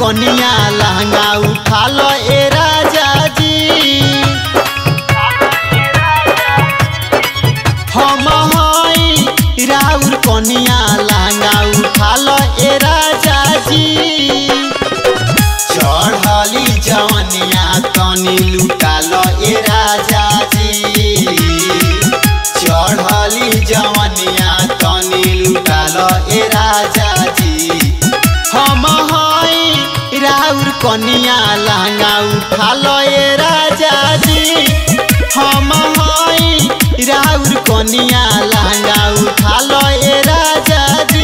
कनिया लहंगा उठा लो ए राजा जी। हम हई राउर कनिया लहंगा उठा लो ए राजा जी। चढ़ली जवनिया तनी लुटा लो ए राजा जी। चढ़ली जवनिया तनी लुटा लो ए राजा जी। हम हई राउर कनिया लहंगा उठा लो ए राजा जी। हम हई राउर कनिया लहंगा उठा लो ए राजा जी।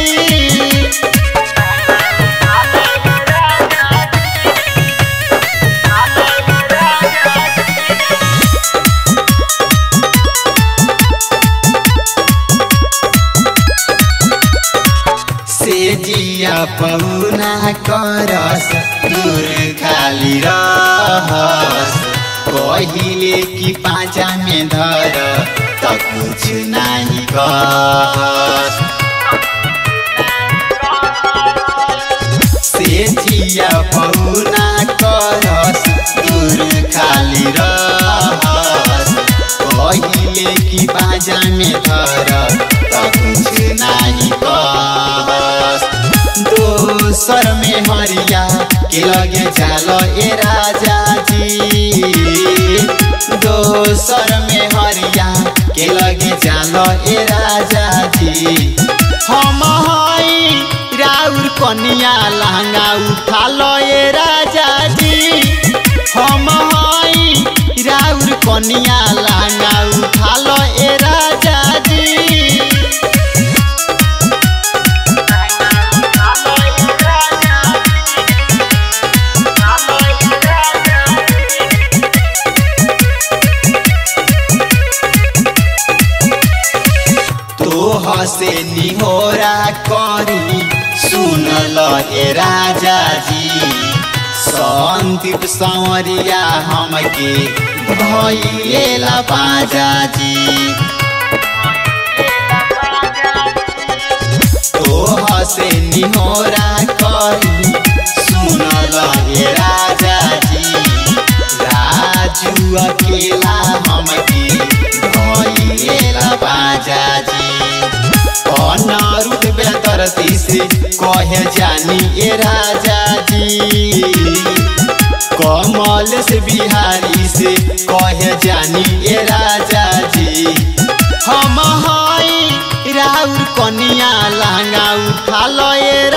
से जिया पौना करस दूर खाली रहस। कहिले कि पाँचा में धर त कुछ नहीं कहस। से जिया पौना करस दूर खाली रहस। कहिले कि पाँचा में धर त कुछ नहीं कहस। दोसर में हरिया के लगे जालो ए राजा जी। दोसर में हरिया के लगे जालो ए राजा जी। हम हई राउर कनिया लहंगा उठा लो ए राजा जी। हम हई राउर कनिया लहंगा उठा लो ए राजा जी। से निहोरा करी सुन लो ए राजा जी। संदीप संवरिया हमके भइलेला बाजा जी। तोह से निहोरा करी सुन लो ए राजा जी। राजू अकेला हमके भइलेला बाजा जी। अनारुद बेदर्दी से कहे जानी ए राजा जी। कमल से बिहारी से कहे जानी ए राजा जी। हम हई राउर कनिया लहंगा उठा लो ए